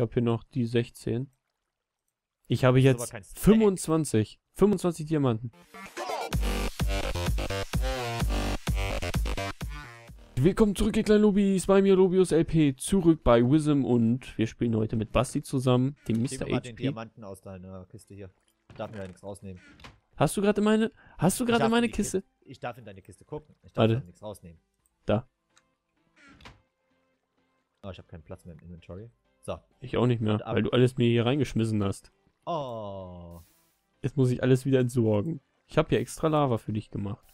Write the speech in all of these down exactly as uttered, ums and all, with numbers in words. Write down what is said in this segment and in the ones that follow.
habe hier noch die sechzehn. Ich habe Das ist aber jetzt kein Stack. fünfundzwanzig. fünfundzwanzig Diamanten. Willkommen zurück, ihr kleinen Lobis. Bei mir Lobius L P. Zurück bei Wism und wir spielen heute mit Basti zusammen, dem Gib Mister mir mal den H P. Diamanten aus deiner Kiste hier. Ich darf mir da nichts rausnehmen. Hast du gerade meine... Hast du Ich gerade darf meine in die Kiste? Ich darf in deine Kiste gucken. Ich darf Warte. da nichts rausnehmen. Da. Oh, ich habe keinen Platz mehr im Inventory. So. Ich auch nicht mehr, Und ab- weil du alles mir hier reingeschmissen hast. Oh. Jetzt muss ich alles wieder entsorgen. Ich habe hier extra Lava für dich gemacht.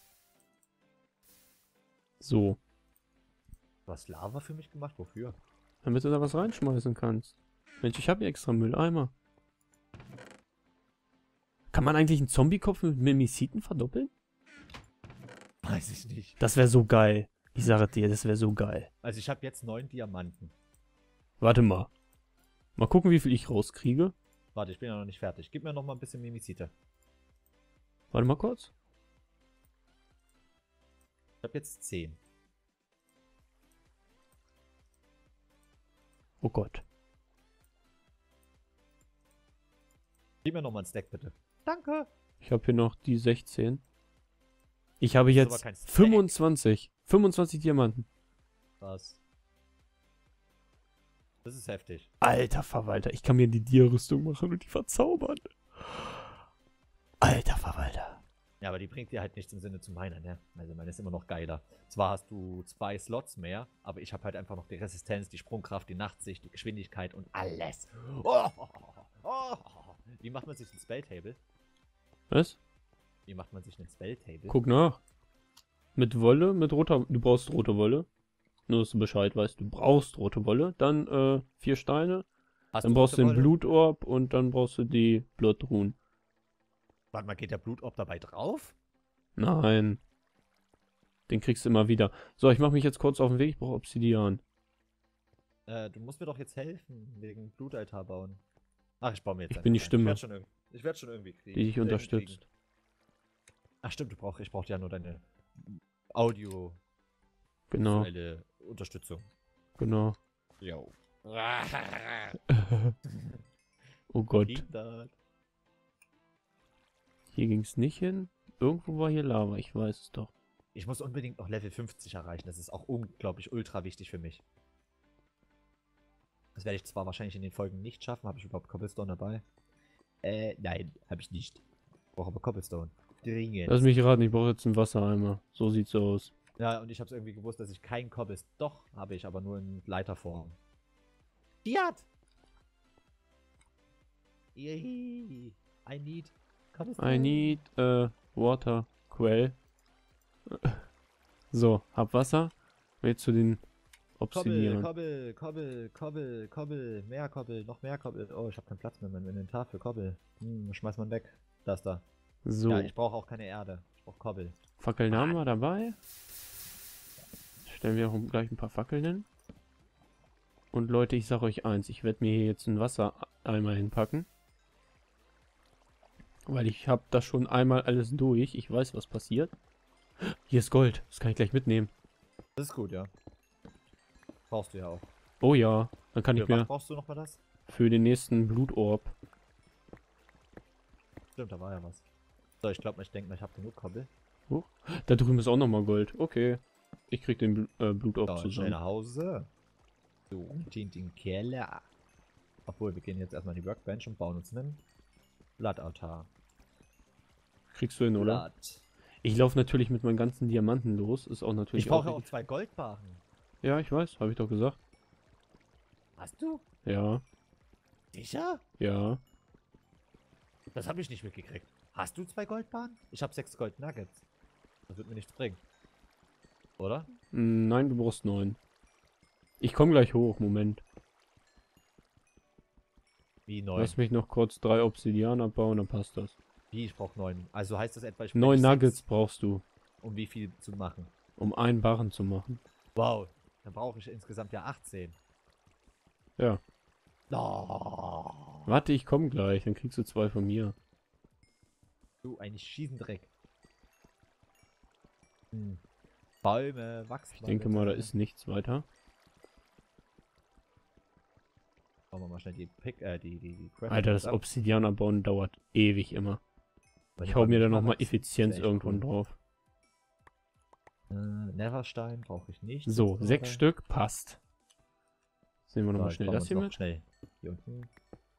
So. Du hast Lava für mich gemacht? Wofür? Damit du da was reinschmeißen kannst. Mensch, ich habe hier extra Mülleimer. Kann man eigentlich einen Zombie-Kopf mit Mimiziten verdoppeln? Weiß ich nicht. Das wäre so geil. Ich sage dir, das wäre so geil. Also ich habe jetzt neun Diamanten. Warte mal. Mal gucken, wie viel ich rauskriege. Warte, ich bin ja noch nicht fertig. Gib mir noch mal ein bisschen Mimizite. Warte mal kurz. Ich habe jetzt zehn. Oh Gott. Gib mir noch mal einen Stack, bitte. Danke. Ich habe hier noch die sechzehn. Ich habe Das ist aber jetzt kein Stack. fünfundzwanzig. fünfundzwanzig Diamanten. Was? Das ist heftig. Alter Verwalter, ich kann mir die Dia-Rüstung machen und die verzaubern. Alter Verwalter. Ja, aber die bringt dir halt nichts im Sinne zu meiner, ne? Also meine ist immer noch geiler. Zwar hast du zwei Slots mehr, aber ich habe halt einfach noch die Resistenz, die Sprungkraft, die Nachtsicht, die Geschwindigkeit und alles. Oh, oh, oh. Wie macht man sich ein Spelltable? Was? Wie macht man sich ein Spelltable? Guck nach. Mit Wolle, mit roter... Du brauchst rote Wolle. Nur, dass du Bescheid weißt. Du brauchst rote Wolle. Dann äh, vier Steine. Hast Dann brauchst du rote den Wolle? Blutorb und dann brauchst du die Bloodruhen. Warte mal, geht der Blutorb dabei drauf? Nein. Den kriegst du immer wieder. So, ich mache mich jetzt kurz auf den Weg. Ich brauche Obsidian. Äh, du musst mir doch jetzt helfen, wegen Blutaltar bauen. Ach, ich baue mir jetzt Ich einen bin die rein. Stimme. Ich werde schon, irg ich werd schon irgendwie kriegen. Die dich Ich werd unterstützt. kriegen. Ach stimmt, du brauch, ich brauche ja nur deine Audio Genau, visuelle Unterstützung. genau. Jo. Oh Gott. Kinder. Hier ging es nicht hin. Irgendwo war hier Lava. Ich weiß es doch. Ich muss unbedingt noch Level fünfzig erreichen. Das ist auch unglaublich ultra wichtig für mich. Das werde ich zwar wahrscheinlich in den Folgen nicht schaffen. Habe ich überhaupt Cobblestone dabei? Äh, nein, habe ich nicht. Brauche aber Cobblestone. Dringend. Lass mich raten, ich brauche jetzt einen Wassereimer. So sieht's aus. Ja, und ich habe es irgendwie gewusst, dass ich keinen Cobblestone... Doch, habe ich, aber nur in Leiterform. Fiat! Yay! I need Cobblestone. I need äh, water quell. So, hab Wasser. Jetzt zu den Kobbel, Obsidian. Kobbel, Kobbel, Kobbel, Kobbel, mehr Kobbel, noch mehr Kobbel. Oh, ich habe keinen Platz mehr in meinem Inventar für Kobbel. Hm, schmeiß man weg. Das da. So, Ja, ich brauche auch keine Erde. Ich brauche Kobbel. Fackeln haben wir dabei. Stellen wir auch gleich ein paar Fackeln hin. Und Leute, ich sage euch eins, ich werde mir hier jetzt einen Wassereimer hinpacken. Weil ich habe das schon einmal alles durch. Ich weiß, was passiert. Hier ist Gold. Das kann ich gleich mitnehmen. Das ist gut, ja. Brauchst du ja auch. Oh ja, dann kann ich Für was mir brauchst du noch mal das? für den nächsten Blutorb. Stimmt, da war ja was. So, ich glaube, ich denke mal, ich habe genug Kobbel. Da drüben ist auch nochmal Gold. Okay. Ich krieg den Bl äh, Blutorb So, schnell zusammen. nach Hause. So, und in den Keller. Obwohl, wir gehen jetzt erstmal in die Workbench und bauen uns einen Blattaltar. Kriegst du hin, oder? Blatt. Ich laufe natürlich mit meinen ganzen Diamanten los. Ist auch natürlich Ich brauche auch... auch zwei Goldbarren. Ja, ich weiß. Habe ich doch gesagt. Hast du? Ja. Sicher? Ja. Das habe ich nicht mitgekriegt. Hast du zwei Goldbarren? Ich habe sechs Gold-Nuggets. Das wird mir nichts bringen. Oder? Mm, Nein, du brauchst neun. Ich komme gleich hoch. Moment. Wie neun? Lass mich noch kurz drei Obsidian abbauen, dann passt das. Wie, ich brauche neun. Also heißt das etwa, ich Neun ich sechs, Nuggets brauchst du, um wie viel zu machen? um einen Barren zu machen. Wow. Dann brauche ich insgesamt ja achtzehn. Ja. Oh, Warte, ich komme gleich. Dann kriegst du zwei von mir. du, ein Schießendreck. Hm. Bäume wachsen. Ich denke mal, da ist nichts weiter. Machen wir mal schnell die Pick, äh, die, die, die Crafting Alter, das ab. Obsidianer bauen dauert ewig immer. Weil Ich die hau mir da Bäume nochmal wachsen. Effizienz Das ist echt irgendwann cool. drauf. Äh, Netherstein brauche ich nicht. So, jetzt sechs gerade. Stück, passt. Sehen wir So, nochmal jetzt schnell bauen wir das uns hier noch mit. schnell hier unten.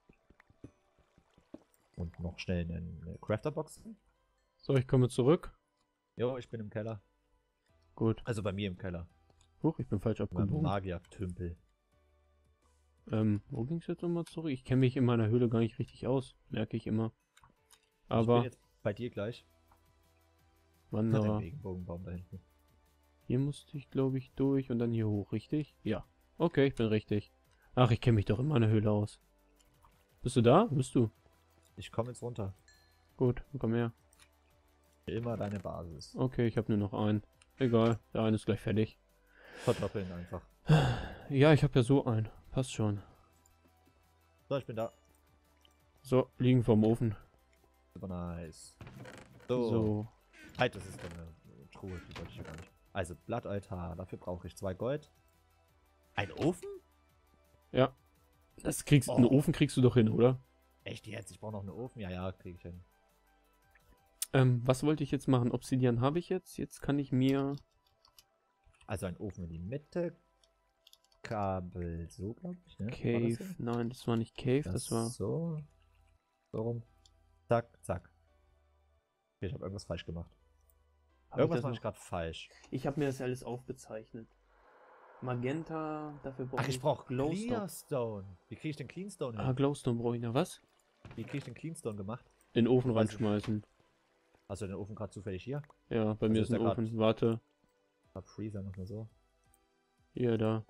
Und noch schnell eine, eine Crafterbox. So, ich komme zurück. Jo, ich bin im Keller. Gut. Also bei mir im Keller. Huch, ich bin falsch Beim abgebogen. Magier-Tümpel. Ähm, wo ging es jetzt nochmal zurück? Ich kenne mich in meiner Höhle gar nicht richtig aus. Merke ich immer. Ich bin Aber, jetzt bei dir gleich. Den Wanderer. Regenbogenbaum da hinten. Hier musste ich, glaube ich, durch und dann hier hoch, richtig? Ja. Okay, ich bin richtig. Ach, ich kenne mich doch in meiner Höhle aus. Bist du da? Bist du? Ich komme jetzt runter. Gut, komm her. Immer deine Basis. Okay, ich habe nur noch einen. Egal, der eine ist gleich fertig. Verdoppeln einfach. Ja, ich habe ja so einen. Passt schon. So, ich bin da. So, liegen vorm Ofen. Super nice. So. So. Halt, das ist eine Truhe, die wollte ich ja gar nicht. Also, Blattaltar, dafür brauche ich zwei Gold. Ein Ofen? Ja. Das kriegst, Oh. einen Ofen kriegst du doch hin, oder? Echt jetzt? Ich brauche noch einen Ofen? Ja, ja, kriege ich hin. Ähm, was wollte ich jetzt machen? Obsidian habe ich jetzt. Jetzt kann ich mir... Also ein Ofen in die Mitte. Kabel so, glaube ich, ne? War das Cave. so? Nein, das war nicht Cave, das, Das war... so. So rum. Zack, zack. Okay, ich habe irgendwas falsch gemacht. Hab ich Irgendwas das mache ich noch- gerade falsch. Ich habe mir das alles aufgezeichnet. Magenta, dafür brauche Ach, ich brauche Glowstone. Clearstone. Wie kriege ich den Cleanstone hin? Ah, Glowstone brauche ich noch. Was? Wie kriege ich den Cleanstone gemacht? In den Ofen Weiß ich. reinschmeißen. Hast du den Ofen gerade zufällig hier? Ja, bei mir ist ist ein der grad- Ofen. Warte. Hab Freezer noch mal so. Hier, da.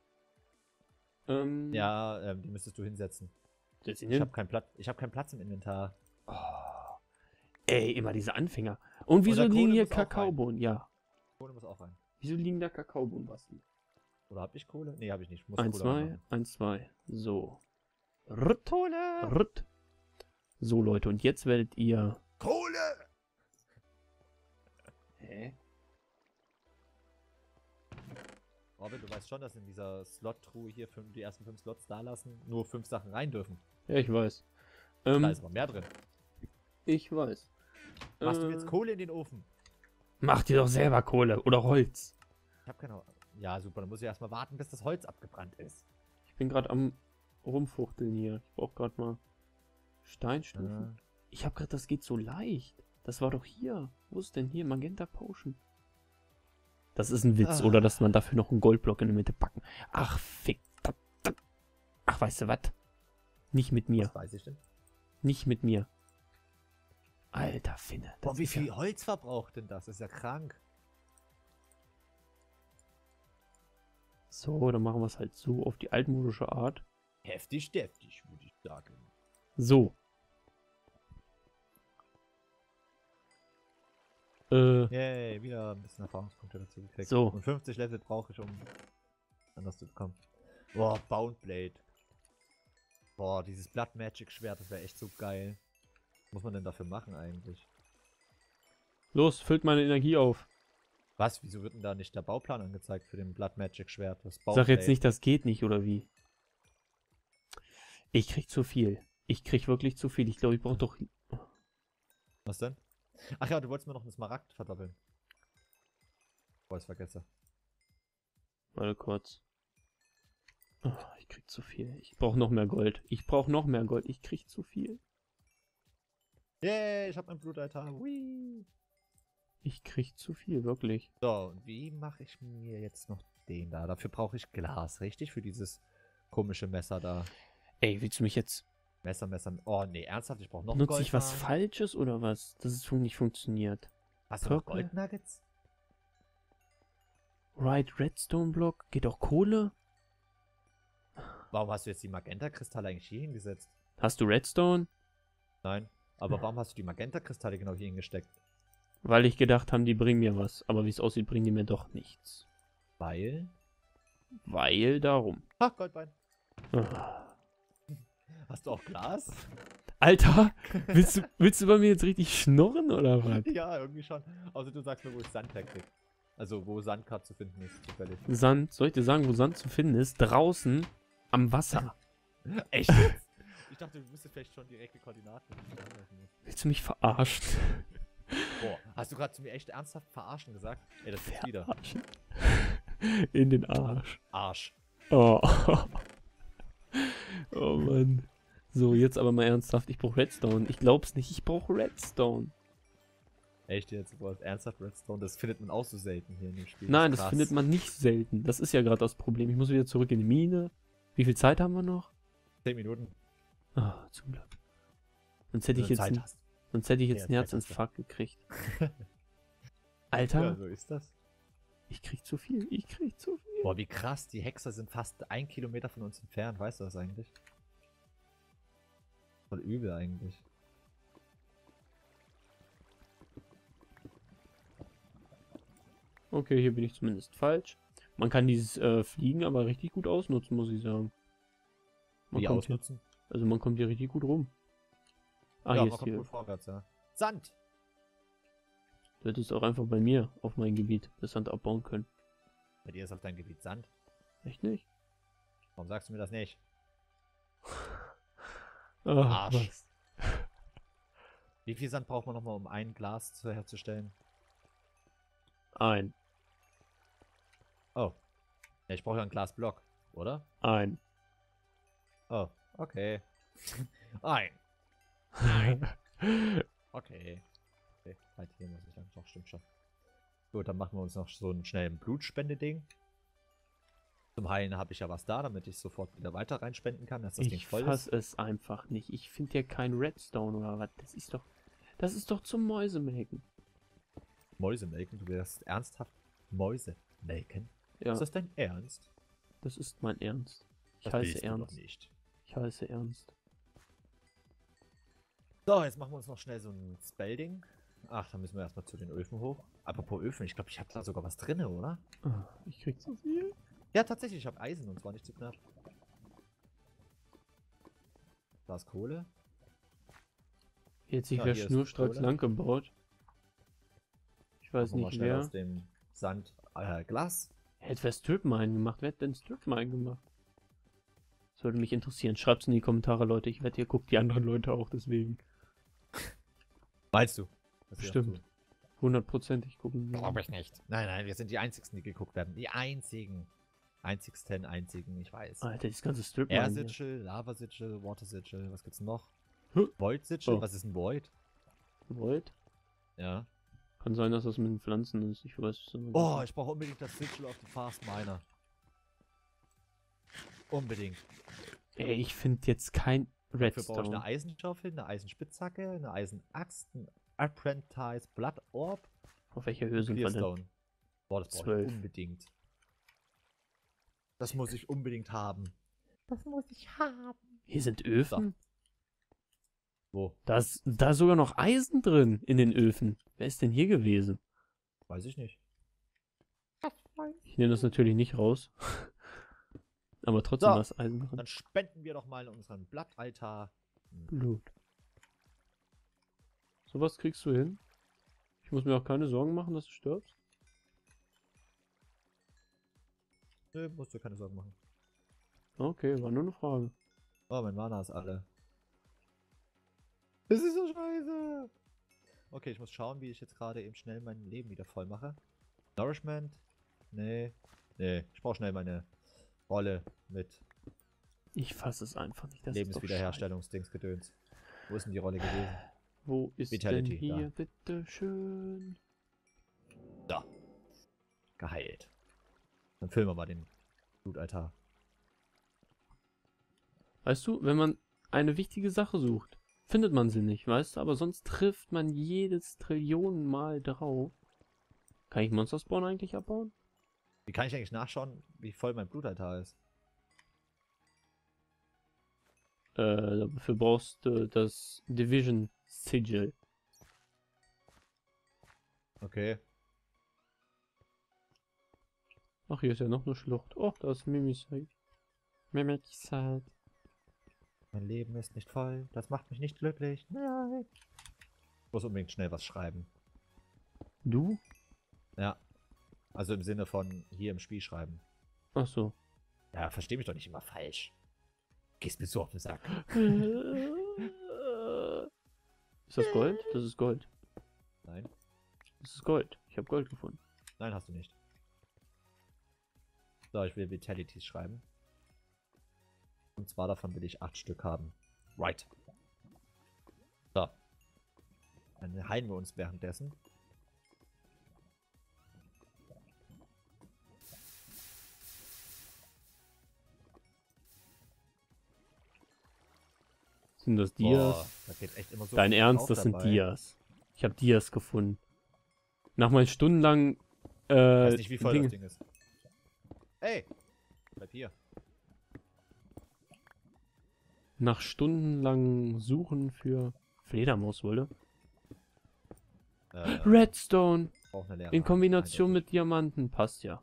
Ähm, Ja, ähm, die müsstest du hinsetzen. setz ihn Ich hin. habe keinen Platz. Ich habe keinen Platz im Inventar. Oh. Ey, immer diese Anfänger. Und wieso der liegen Kohle hier muss auch rein. Kakaobohnen? Ja. Kohle muss auch rein. Wieso liegen da Kakaobohnen, Basti? Oder habe ich Kohle? Nee, habe ich nicht. Ich muss Eins, Kohle zwei, reinmachen. eins, zwei. So. Rütt, Kohle! rütt. So, Leute, und jetzt werdet ihr... Kohle! Hä? Robin, du weißt schon, dass in dieser Slot-Truhe hier fünf, die ersten fünf Slots da lassen, nur fünf Sachen rein dürfen. Ja, ich weiß. Da Ähm, ist aber mehr drin. ich weiß. Machst du Äh, jetzt Kohle in den Ofen? Mach dir doch selber Kohle oder Holz. Ich habe keine. Ja, super. Dann muss ich erstmal warten, bis das Holz abgebrannt ist. Ich bin gerade am rumfuchteln hier. Ich brauche gerade mal Steinstufen. Äh, Ich habe gerade, das geht so leicht. Das war doch hier. Wo ist denn hier? Magenta Potion. Das ist ein Witz, Ah. oder dass man dafür noch einen Goldblock in der Mitte packen. Ach, fick. Ach, weißt du was? Nicht mit mir. was weiß ich denn? Nicht mit mir. Alter Finne. das Boah, wie ist viel Ja, Holz verbraucht denn das? Das ist ja krank. so, dann machen wir es halt so auf die altmodische Art. Heftig, deftig, würde ich sagen. So. Äh, Yay, wieder ein bisschen Erfahrungspunkte dazu gekriegt. So. Und fünfzig Level brauche ich, um anders zu bekommen. Boah, Bound Blade. Boah, dieses Blood Magic Schwert, das wäre echt so geil. Was muss man denn dafür machen eigentlich? los, füllt meine Energie auf. Was? Wieso wird denn da nicht der Bauplan angezeigt für den Blood Magic Schwert? Das Sag jetzt Boundblade? nicht, das geht nicht, oder wie? Ich krieg zu viel. Ich krieg wirklich zu viel. Ich glaube, ich brauche doch... Was denn? Ach ja, du wolltest mir noch einen Smaragd verdoppeln. Boah, ich vergesse. Warte kurz. Oh, ich krieg zu viel. Ich brauche noch mehr Gold. Ich brauche noch mehr Gold. Ich krieg zu viel. Yay, ich habe mein Blutaltar. Whee. Ich krieg zu viel, wirklich. So, und wie mache ich mir jetzt noch den da? Dafür brauche ich Glas, richtig? Für dieses komische Messer da. Ey, willst du mich jetzt... Messer, Messer. Oh, nee, ernsthaft, ich brauche noch Nutze ich was Goldbarren. Falsches oder was? Dass es fun- nicht funktioniert. Hast du noch Purple? Goldnuggets? Right, Redstone Block. Geht auch Kohle? Warum hast du jetzt die Magenta-Kristalle eigentlich hier hingesetzt? Hast du Redstone? Nein. Aber warum hast du die Magenta-Kristalle genau hier hingesteckt? Weil ich gedacht habe, die bringen mir was. Aber wie es aussieht, bringen die mir doch nichts. Weil... Weil darum. Ach, Goldbein. Ah. Hast du auch Glas? Alter, willst du, willst du bei mir jetzt richtig schnorren oder was? Ja, irgendwie schon. Außer du sagst mir, wo ich Sand herkrieg. Also, wo Sand gerade zu finden ist, zufällig. Sand, soll ich dir sagen, wo Sand zu finden ist? Draußen am Wasser. Echt jetzt? Ich dachte, du wüsstest vielleicht schon direkte Koordinaten. Willst du mich verarschen? Boah, hast du gerade zu mir echt ernsthaft verarschen gesagt? Ey, das ist wieder. Verarschen. In den Arsch. Arsch. Oh. Oh Mann. So, jetzt aber mal ernsthaft. Ich brauche Redstone. Ich glaub's nicht. Ich brauche Redstone. Echt jetzt? Du brauchst ernsthaft Redstone? Das findet man auch so selten hier in dem Spiel. Nein, ist das krass. findet man nicht selten. Das ist ja gerade das Problem. Ich muss wieder zurück in die Mine. Wie viel Zeit haben wir noch? Zehn Minuten. Ah, zum Glück. Sonst hätte ich Wenn du jetzt, Zeit ein, hast. sonst hätte ich jetzt Ja, einen Zeit hast du. Herzinfarkt gekriegt. Alter, Ja, so ist das. ich krieg zu viel. Ich krieg zu viel. Boah, wie krass. Die Hexer sind fast ein Kilometer von uns entfernt. Weißt du das eigentlich? Voll übel eigentlich. Okay, hier bin ich zumindest falsch. Man kann dieses äh, Fliegen aber richtig gut ausnutzen, muss ich sagen. Man Wie kommt hier, ausnutzen? also man kommt hier richtig gut rum. Ah, ja, hier man ist kommt hier. gut vorwärts, ja. Sand! Du hättest auch einfach bei mir auf mein Gebiet das Sand abbauen können. Bei dir ist auf deinem Gebiet Sand. Echt nicht? Warum sagst du mir das nicht? Ah, Arsch. was? Wie viel Sand braucht man nochmal, um ein Glas zu herzustellen? Ein. Oh. Ja, ich brauche ja einen Glasblock, oder? Ein. Oh, okay. Ein. Nein. Okay. Okay, halt hier muss ich lang. Doch, stimmt schon. Gut, dann machen wir uns noch so einen schnellen Blutspende-Ding. Zum Heilen habe ich ja was da, damit ich sofort wieder weiter reinspenden kann, dass das Ding Ich voll fass ist. es einfach nicht. Ich finde hier kein Redstone oder was. Das ist doch. Das ist doch zum Mäusemelken. Mäuse melken? Du wirst ernsthaft Mäuse melken? Ja, Ist das dein Ernst? das ist mein Ernst. Ich Das heiße willst du doch Ernst. nicht. Ich heiße Ernst. So, jetzt machen wir uns noch schnell so ein Spell-Ding. Ach, dann müssen wir erstmal zu den Öfen hoch. Apropos Öfen, ich glaube, ich habe da sogar was drin, oder? Ah, ich krieg zu viel. Ja, tatsächlich, ich habe Eisen und zwar nicht zu knapp. Da ist Kohle. Hier hat sich Ja, wer hier ist schnurstracks Kohle. lang gebaut. Ich weiß Machen wir mal nicht schnell wer. aus dem Sand äh, Glas. Hätte wer Stripmine gemacht? Wer hat denn Stripmine gemacht? Das würde mich interessieren. Schreibt's in die Kommentare, Leute. Ich wette, ihr guckt die anderen Leute auch deswegen. Meinst du? Das Stimmt. Hundertprozentig gucken. Glaube ich nicht. Nein, nein, wir sind die Einzigen, die geguckt werden. Die Einzigen. Einzigsten, einzigen, ich weiß. Alter, das ganze Stripmine. Air hier. Sigil, Lava Sigil, Water Sigil, was gibt's noch? Huh. Void Sigil, Oh. was ist ein Void? Wollt? Ja. Kann sein, dass das mit den Pflanzen ist. Ich weiß es aber Oh, nicht. ich brauche unbedingt das Sigil auf die Fast Miner. Unbedingt. Ey, ich finde jetzt kein Dafür brauche ich eine Redstone. Eisenschaufel, eine Eisenspitzhacke, eine Eisenaxt, ein Apprentice Blood Orb, Auf welcher Höhe sind wir denn? Clearstone. Boah, das brauche Zwölf. ich unbedingt. Das muss ich unbedingt haben. Das muss ich haben. Hier sind Öfen? Wo? Da ist da ist sogar noch Eisen drin in den Öfen. Wer ist denn hier gewesen? Weiß ich nicht. Ich nehme das natürlich nicht raus. Aber trotzdem So. ist Eisen drin. Dann spenden wir doch mal unseren Blattaltar. Blut. Sowas kriegst du hin. Ich muss mir auch keine Sorgen machen, dass du stirbst. Nö, musst du keine Sorgen machen. Okay, war nur eine Frage. Oh, mein Mana ist alle. Das ist so scheiße. Okay, ich muss schauen, wie ich jetzt gerade eben schnell mein Leben wieder voll mache. Nourishment? Nee. Nee, ich brauche schnell meine Rolle mit Ich fasse es einfach nicht. Das ist doch Lebenswiederherstellungsdingsgedöns. Wo ist denn die Rolle gewesen? scheiße. Wo ist Vitality, denn hier, bitte schön? Da. Geheilt. Dann filmen wir mal den Blutaltar. Weißt du, wenn man eine wichtige Sache sucht, findet man sie nicht, weißt du? Aber sonst trifft man jedes Trillionen Mal drauf. Kann ich Monster Spawn eigentlich abbauen? Wie kann ich eigentlich nachschauen, wie voll mein Blutaltar ist? Äh, dafür brauchst du das Division Sigil. Okay. Ach, hier ist ja noch eine Schlucht. Oh, da ist Mimicide. Mimicide. Mein Leben ist nicht voll. Das macht mich nicht glücklich. Nein. Ich muss unbedingt schnell was schreiben. Du? Ja. Also im Sinne von hier im Spiel schreiben. Ach so. Ja, versteh mich doch nicht immer falsch. Gehst mir so auf den Sack. Ist das Gold? Das ist Gold. Nein. Das ist Gold. Ich habe Gold gefunden. Nein, hast du nicht. So, ich will Vitalities schreiben. Und zwar davon will ich acht Stück haben. Right. So. Dann heilen wir uns währenddessen. Sind das Dias? Boah, da geht echt immer so Dein viel Ernst, drauf das sind dabei. Dias. Ich habe Dias gefunden. Nach meinen stundenlangen Ich äh, weiß nicht, wie voll Dinge- das Ding ist. Ey! Bleib hier. nach stundenlangen Suchen für Fledermauswolle. Äh, Redstone braucht eine leere in Hand, Kombination eindeutig. mit Diamanten passt ja.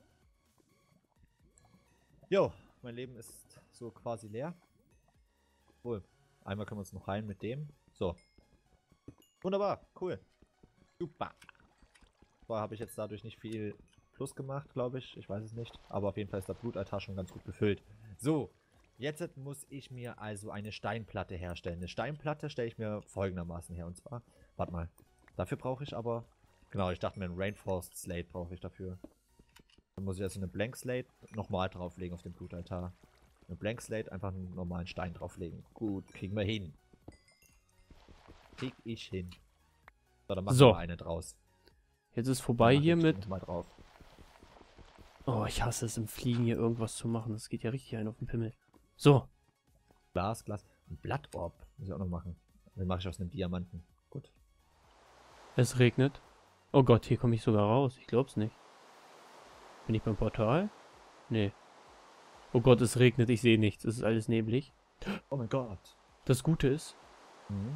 Jo, mein Leben ist so quasi leer. Cool. Einmal können wir uns noch heilen mit dem. So. Wunderbar, cool. Super. Vorher habe ich jetzt dadurch nicht viel Plus gemacht, glaube ich. Ich weiß es nicht. Aber auf jeden Fall ist der Blutaltar schon ganz gut befüllt. So. Jetzt muss ich mir also eine Steinplatte herstellen. Eine Steinplatte stelle ich mir folgendermaßen her. Und zwar, warte mal. Dafür brauche ich aber... Genau, ich dachte mir, ein Rainforest Slate brauche ich dafür. Dann muss ich also eine Blank Slate nochmal drauflegen auf den Blutaltar. Eine Blank Slate, einfach einen normalen Stein drauflegen. Gut, kriegen wir hin. Krieg ich hin. So, dann machen So. wir eine draus. Jetzt ist vorbei hier mit... Mal drauf. Oh, ich hasse es im Fliegen hier irgendwas zu machen. Das geht ja richtig ein auf den Pimmel. So. Glas, Glas. Ein Blattorb muss ich auch noch machen. Den mache ich aus einem Diamanten. Gut. Es regnet. Oh Gott, hier komme ich sogar raus. Ich glaub's nicht. Bin ich beim Portal? Nee. Oh Gott, es regnet. Ich sehe nichts. Es ist alles neblig. Oh mein Gott. Das Gute ist, Mhm.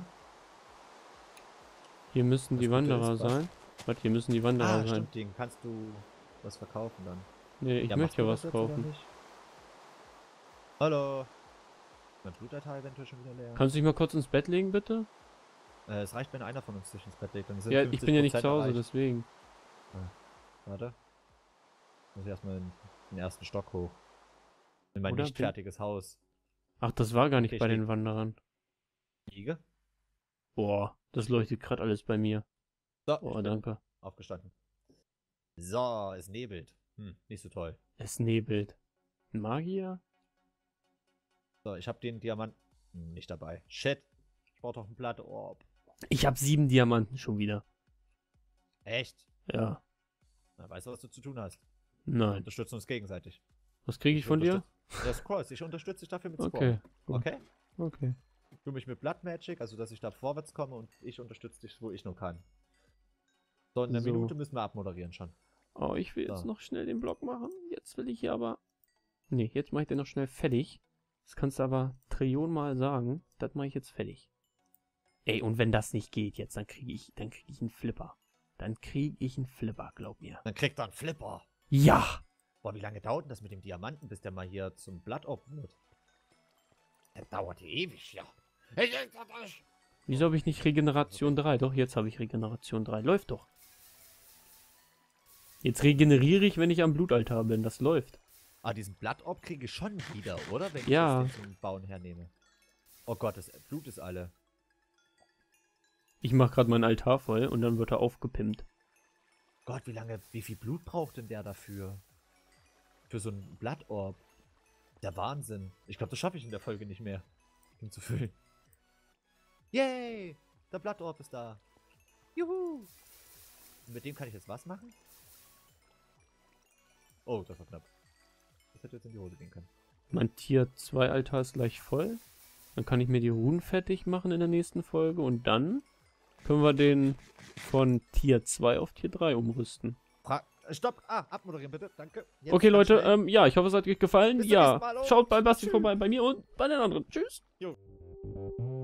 hier müssen Das die Gute Wanderer ist, was? sein. Warte, hier müssen die Wanderer Ah, sein. stimmt, den kannst du was verkaufen dann. Nee, ich Ja, möchte ja machst was du das jetzt oder kaufen. nicht? Hallo. Mein Blutaltar eventuell schon wieder leer. Kannst du dich mal kurz ins Bett legen, bitte? Äh, es reicht, wenn einer von uns sich ins Bett legt. Dann sind Ja, ich bin ja nicht fünfzig zu Hause, Prozent erreicht. deswegen. Warte. Muss ich erstmal in den ersten Stock hoch. In mein Oder nicht bin- fertiges Haus. Ach, das war gar nicht Okay, bei ich den leg- Wanderern. Liege. Boah, das leuchtet gerade alles bei mir. So, Oh, ich bin danke. aufgestanden. So, es nebelt. Hm, nicht so toll. Es nebelt. Ein Magier? So, ich habe den Diamanten nicht dabei. Shit. Ich brauche doch einen Blattorb. Ich habe sieben Diamanten schon wieder. Echt? Ja. Na, weißt du, was du zu tun hast? Wir Nein. unterstützen uns gegenseitig. Was kriege ich von dir? unterstütze- Ja, Scrolls. Ich unterstütze dich dafür mit Scroll. Okay. gut. Okay? Okay. Du mich mit Blood Magic, also dass ich da vorwärts komme und ich unterstütze dich, wo ich nur kann. So, in einer So. Minute müssen wir abmoderieren schon. Oh, ich will jetzt So. noch schnell den Block machen. Jetzt will ich hier aber... Nee, jetzt mache ich den noch schnell fertig. Das kannst du aber Trillionenmal sagen. Das mache ich jetzt fertig. Ey, und wenn das nicht geht jetzt, dann kriege ich, dann kriege ich einen Flipper. Dann kriege ich einen Flipper, glaub mir. Dann kriegt er einen Flipper. Ja! Boah, wie lange dauert denn das mit dem Diamanten, bis der mal hier zum Blattorb wird? Das dauert hier ewig, ja. Hey, hey, hey. Wieso habe ich nicht Regeneration drei? Doch, jetzt habe ich Regeneration drei. Läuft doch. Jetzt regeneriere ich, wenn ich am Blutaltar bin. Das läuft. Ah, diesen Blattorb kriege ich schon wieder, oder? Wenn Ja. ich das zum Bauen hernehme. Oh Gott, das Blut ist alle. Ich mache gerade meinen Altar voll und dann wird er aufgepimpt. Gott, wie lange, wie viel Blut braucht denn der dafür? Für so einen Blattorb. Der Wahnsinn. Ich glaube, das schaffe ich in der Folge nicht mehr, ihn zu füllen. Yay! Der Blattorb ist da. Juhu! Und mit dem kann ich jetzt was machen? Oh, das war knapp. Das hätte jetzt in die Hose gehen können. Mein Tier zwei Altar ist gleich voll. Dann kann ich mir die Runen fertig machen in der nächsten Folge. Und dann können wir den von Tier zwei auf Tier drei umrüsten. Fra Stopp! Ah, abmoderieren bitte. Danke. Jetzt Okay, ganz Leute, schnell. ähm, ja, ich hoffe, es hat euch gefallen. Bis zum Ja, nächsten Mal. Oh, schaut bei Basti tschüss. vorbei, bei mir und bei den anderen. Tschüss. Jo.